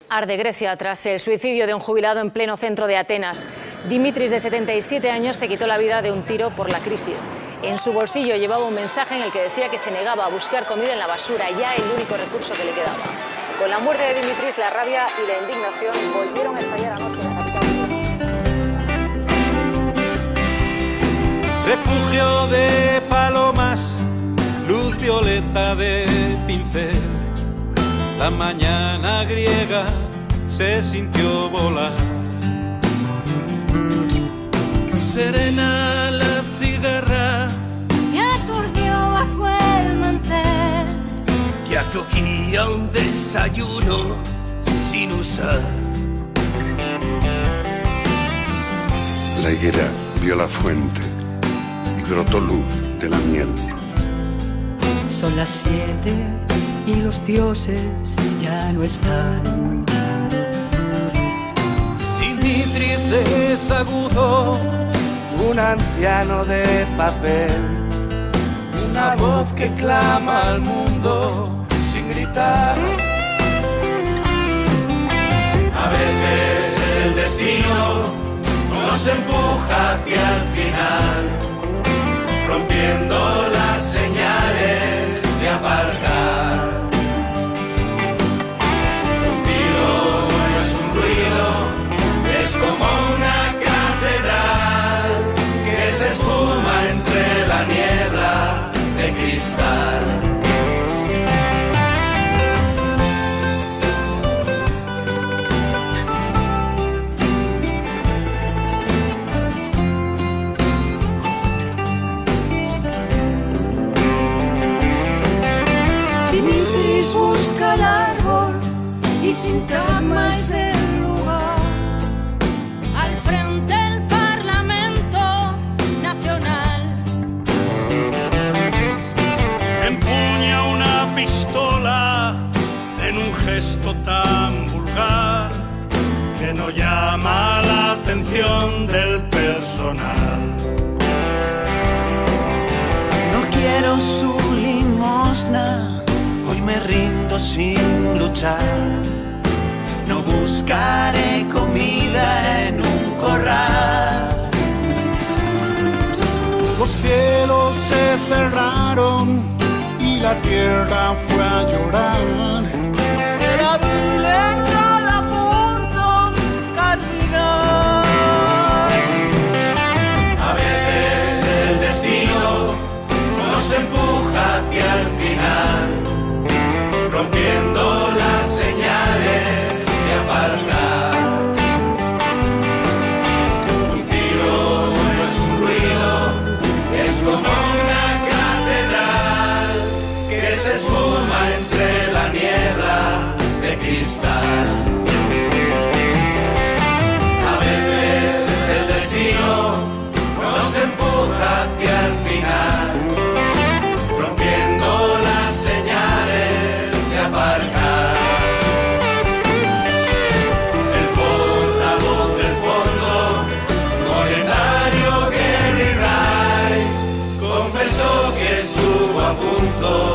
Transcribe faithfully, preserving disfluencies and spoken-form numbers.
Arde Grecia tras el suicidio de un jubilado en pleno centro de Atenas. Dimitris, de setenta y siete años, se quitó la vida de un tiro por la crisis. En su bolsillo llevaba un mensaje en el que decía que se negaba a buscar comida en la basura, ya el único recurso que le quedaba. Con la muerte de Dimitris, la rabia y la indignación volvieron a estallar anoche en la capital. Refugio de palomas, luz violeta de pincel. La mañana griega se sintió volar. Serena la cigarra se aturdió bajo el mantel que acogía un desayuno sin usar. La higuera vio la fuente y brotó luz de la miel. Son las siete y los dioses ya no están. Dimitris es agudo, un anciano de papel, una voz que clama al mundo sin gritar. A veces el destino nos empuja hacia el final, rompiendo las señales de aparcar. Un tiro no es un ruido, es como una catedral que se espuma entre la niebla de cristal. Dimitris busca el árbol y sin trama es el lugar al frente del Parlamento Nacional. Empuña una pistola en un gesto tan vulgar que no llama la atención del personal. No quiero su limosna, hoy me rindo sin luchar. No buscaré comida en un corral. Los cielos se cerraron y la tierra fue a llorar. Era vil en cada punto cardinal. A veces el destino nos empuja hacia el final, rompiendo las señales de aparcar. Un tiro no es un ruido, es como una catedral que se espuma entre la niebla de cristal. A veces el destino nos empuja hacia el final, rompiendo las señales de aparcar. El portavoz del Fondo Monetario, Gary Rice, confesó que estuvo a punto